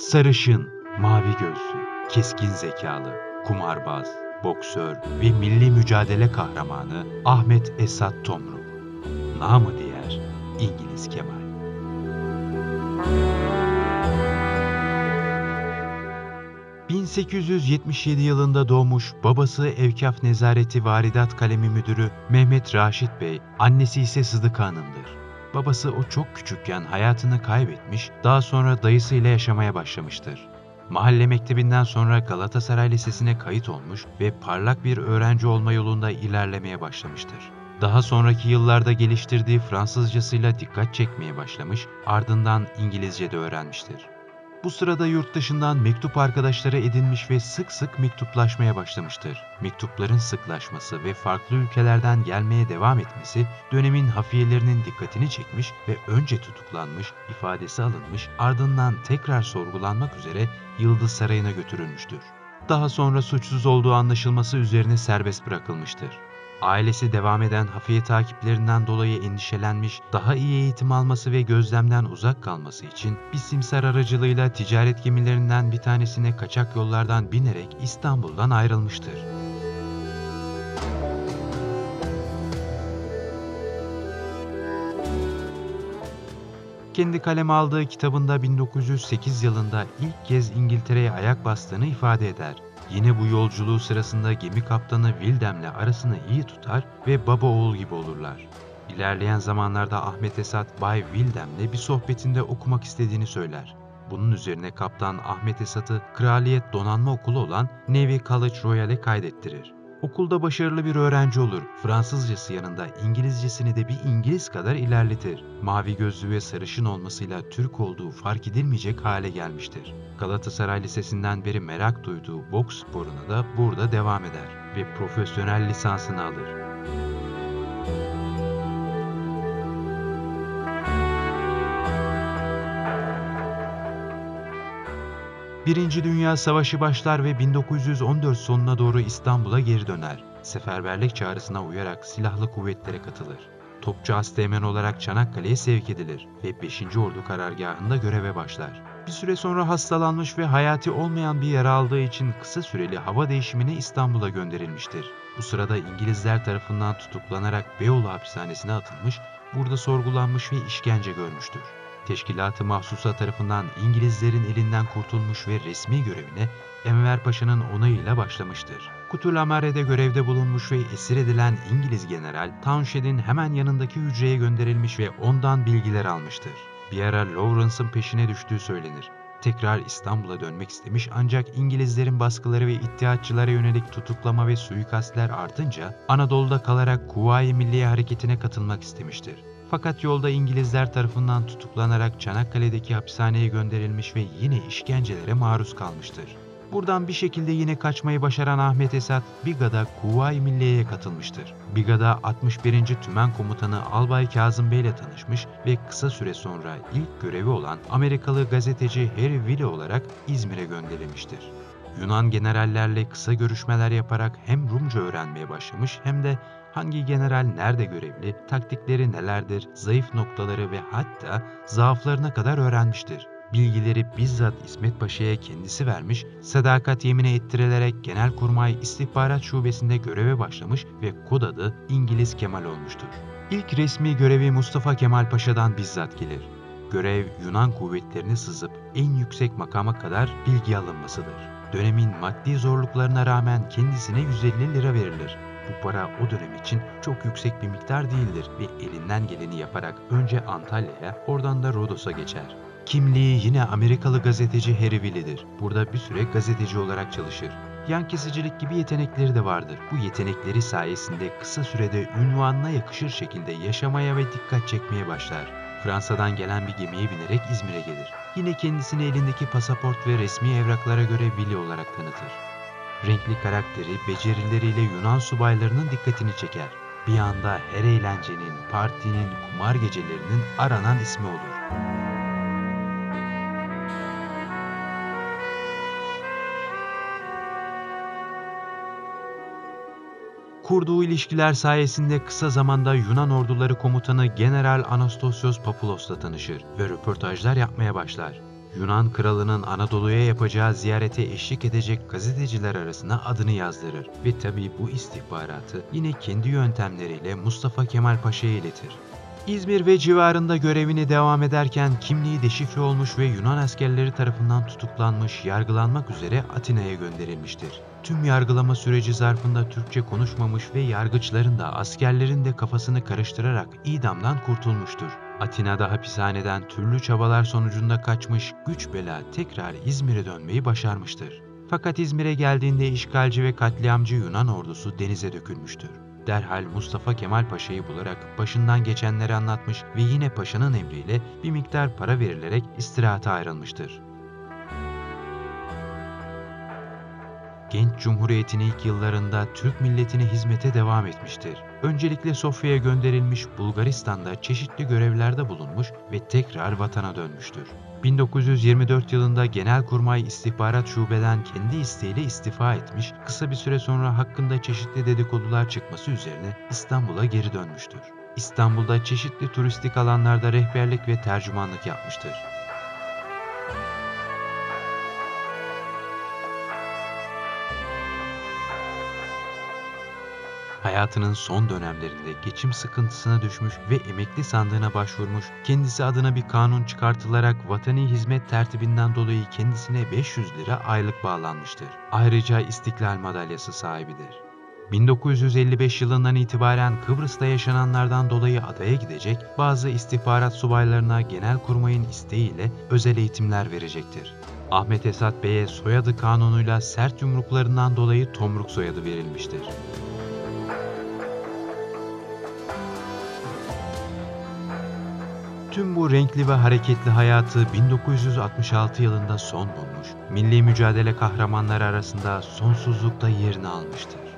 Sarışın, mavi gözlü, keskin zekalı, kumarbaz, boksör ve milli mücadele kahramanı Ahmet Esat Tomruk. Namı diğer İngiliz Kemal. ...1877 yılında doğmuş, babası Evkaf Nezareti Varidat Kalemi Müdürü Mehmet Raşit Bey, annesi ise Sıdıka Hanım'dır. Babası o çok küçükken hayatını kaybetmiş, daha sonra dayısıyla yaşamaya başlamıştır. Mahalle mektebinden sonra Galatasaray Lisesi'ne kayıt olmuş ve parlak bir öğrenci olma yolunda ilerlemeye başlamıştır. Daha sonraki yıllarda geliştirdiği Fransızcasıyla dikkat çekmeye başlamış, ardından İngilizce de öğrenmiştir. Bu sırada yurt dışından mektup arkadaşları edinmiş ve sık sık mektuplaşmaya başlamıştır. Mektupların sıklaşması ve farklı ülkelerden gelmeye devam etmesi dönemin hafiyelerinin dikkatini çekmiş ve önce tutuklanmış, ifadesi alınmış, ardından tekrar sorgulanmak üzere Yıldız Sarayı'na götürülmüştür. Daha sonra suçsuz olduğu anlaşılması üzerine serbest bırakılmıştır. Ailesi devam eden hafiye takiplerinden dolayı endişelenmiş, daha iyi eğitim alması ve gözlemden uzak kalması için bir simsar aracılığıyla ticaret gemilerinden bir tanesine kaçak yollardan binerek İstanbul'dan ayrılmıştır. Kendi kaleme aldığı kitabında 1908 yılında ilk kez İngiltere'ye ayak bastığını ifade eder. Yine bu yolculuğu sırasında gemi kaptanı William'le arasını iyi tutar ve baba oğul gibi olurlar. İlerleyen zamanlarda Ahmet Esat, Bay William'le bir sohbetinde okumak istediğini söyler. Bunun üzerine kaptan Ahmet Esat'ı Kraliyet Donanma Okulu olan Navy College Royal'e kaydettirir. Okulda başarılı bir öğrenci olur. Fransızcası yanında İngilizcesini de bir İngiliz kadar ilerletir. Mavi gözlü ve sarışın olmasıyla Türk olduğu fark edilmeyecek hale gelmiştir. Galatasaray Lisesi'nden beri merak duyduğu boks sporuna da burada devam eder ve profesyonel lisansını alır. Birinci Dünya Savaşı başlar ve 1914 sonuna doğru İstanbul'a geri döner. Seferberlik çağrısına uyarak silahlı kuvvetlere katılır. Topçu asteğmen olarak Çanakkale'ye sevk edilir ve 5. Ordu karargahında göreve başlar. Bir süre sonra hastalanmış ve hayati olmayan bir yara aldığı için kısa süreli hava değişimine İstanbul'a gönderilmiştir. Bu sırada İngilizler tarafından tutuklanarak Beyoğlu hapishanesine atılmış, burada sorgulanmış ve işkence görmüştür. Teşkilat-ı Mahsusa tarafından İngilizlerin elinden kurtulmuş ve resmi görevine Enver Paşa'nın onayıyla başlamıştır. Kutul-Amare'de görevde bulunmuş ve esir edilen İngiliz general Townshend'in hemen yanındaki hücreye gönderilmiş ve ondan bilgiler almıştır. Bir ara Lawrence'ın peşine düştüğü söylenir. Tekrar İstanbul'a dönmek istemiş ancak İngilizlerin baskıları ve iddiatçılara yönelik tutuklama ve suikastler artınca Anadolu'da kalarak Kuvayi Milliye Hareketi'ne katılmak istemiştir. Fakat yolda İngilizler tarafından tutuklanarak Çanakkale'deki hapishaneye gönderilmiş ve yine işkencelere maruz kalmıştır. Buradan bir şekilde yine kaçmayı başaran Ahmet Esat, Biga'da Kuvayi Milliye'ye katılmıştır. Biga'da 61. Tümen Komutanı Albay Kazım Bey ile tanışmış ve kısa süre sonra ilk görevi olan Amerikalı gazeteci Harry Wiley olarak İzmir'e gönderilmiştir. Yunan generallerle kısa görüşmeler yaparak hem Rumca öğrenmeye başlamış hem de hangi general nerede görevli, taktikleri nelerdir, zayıf noktaları ve hatta zaaflarına kadar öğrenmiştir. Bilgileri bizzat İsmet Paşa'ya kendisi vermiş, sadakat yemini ettirilerek Genelkurmay İstihbarat Şubesi'nde göreve başlamış ve kod adı İngiliz Kemal olmuştur. İlk resmi görevi Mustafa Kemal Paşa'dan bizzat gelir. Görev Yunan kuvvetlerini sızıp en yüksek makama kadar bilgi alınmasıdır. Dönemin maddi zorluklarına rağmen kendisine 150 lira verilir. Bu para o dönem için çok yüksek bir miktar değildir ve elinden geleni yaparak önce Antalya'ya, oradan da Rodos'a geçer. Kimliği yine Amerikalı gazeteci Harry Wiley'dir. Burada bir süre gazeteci olarak çalışır. Yan kesicilik gibi yetenekleri de vardır. Bu yetenekleri sayesinde kısa sürede ünvanına yakışır şekilde yaşamaya ve dikkat çekmeye başlar. Fransa'dan gelen bir gemiye binerek İzmir'e gelir. Yine kendisini elindeki pasaport ve resmi evraklara göre Wiley olarak tanıtır. Renkli karakteri, becerileriyle Yunan subaylarının dikkatini çeker. Bir anda her eğlencenin, partinin, kumar gecelerinin aranan ismi olur. Kurduğu ilişkiler sayesinde kısa zamanda Yunan orduları komutanı General Anastasios Papulos'la tanışır ve röportajlar yapmaya başlar. Yunan kralının Anadolu'ya yapacağı ziyarete eşlik edecek gazeteciler arasına adını yazdırır ve tabii bu istihbaratı yine kendi yöntemleriyle Mustafa Kemal Paşa'ya iletir. İzmir ve civarında görevine devam ederken kimliği deşifre olmuş ve Yunan askerleri tarafından tutuklanmış, yargılanmak üzere Atina'ya gönderilmiştir. Tüm yargılama süreci zarfında Türkçe konuşmamış ve yargıçların da askerlerin de kafasını karıştırarak idamdan kurtulmuştur. Atina'da hapishaneden türlü çabalar sonucunda kaçmış, güç bela tekrar İzmir'e dönmeyi başarmıştır. Fakat İzmir'e geldiğinde işgalci ve katliamcı Yunan ordusu denize dökülmüştür. Derhal Mustafa Kemal Paşa'yı bularak başından geçenleri anlatmış ve yine paşanın emriyle bir miktar para verilerek istirahata ayrılmıştır. Genç Cumhuriyet'in ilk yıllarında Türk milletine hizmete devam etmiştir. Öncelikle Sofya'ya gönderilmiş, Bulgaristan'da çeşitli görevlerde bulunmuş ve tekrar vatana dönmüştür. 1924 yılında Genelkurmay İstihbarat Şube'den kendi isteğiyle istifa etmiş, kısa bir süre sonra hakkında çeşitli dedikodular çıkması üzerine İstanbul'a geri dönmüştür. İstanbul'da çeşitli turistik alanlarda rehberlik ve tercümanlık yapmıştır. Hayatının son dönemlerinde geçim sıkıntısına düşmüş ve emekli sandığına başvurmuş, kendisi adına bir kanun çıkartılarak vatani hizmet tertibinden dolayı kendisine 500 lira aylık bağlanmıştır. Ayrıca İstiklal Madalyası sahibidir. 1955 yılından itibaren Kıbrıs'ta yaşananlardan dolayı adaya gidecek, bazı istihbarat subaylarına Genelkurmay'ın isteğiyle özel eğitimler verecektir. Ahmet Esat Bey'e soyadı kanunuyla sert yumruklarından dolayı Tomruk soyadı verilmiştir. Tüm bu renkli ve hareketli hayatı 1966 yılında son bulmuş, milli mücadele kahramanları arasında sonsuzlukta yerini almıştır.